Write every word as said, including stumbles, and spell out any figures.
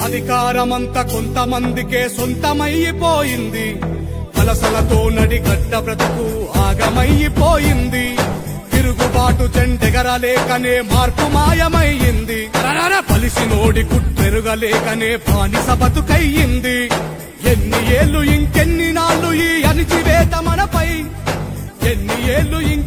అధికారమంతా కొంతమందికే సొంతమైపోయింది, వలసలతో నడిగడ్డ బ్రతుకు ఆగమైపోయింది, తిరుగుబాటు జెండెగరలేకనే మార్పు మాయమయ్యింది, పలిసినోడి కుట్టెరుగలేకనే బానిస బతుకయ్యింది. ఎన్ని ఏళ్ళు ఇంకెన్ని నాళ్ళు ఈ అణిచివేత మనపై, ఎన్ని ఏళ్ళు